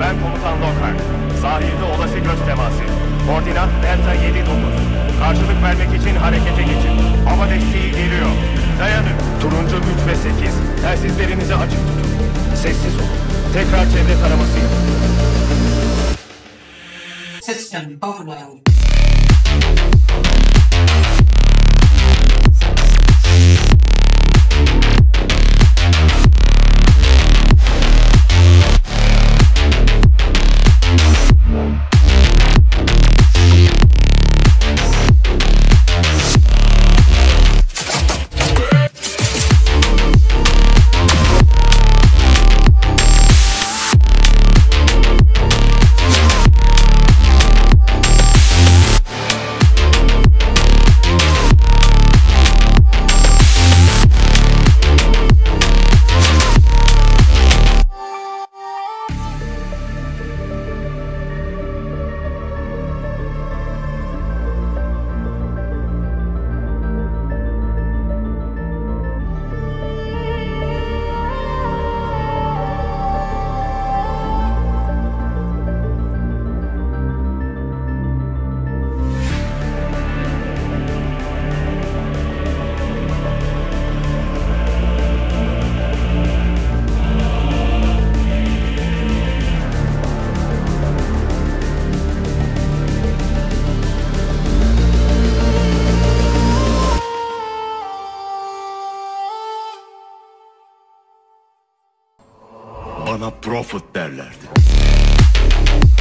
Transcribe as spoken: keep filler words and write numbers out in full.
Ben komutan Lockhart. Sahilde olası göz teması. Koordinat Delta yedi dokuz. Karşılık vermek için harekete geçin. Hava desteği geliyor. Dayanın. Turuncu üç ve sekiz. Telsizlerinizi açık tutun. Sessiz olun. Tekrar çevre taraması yapın. System overload. Bana Prophet derlerdi.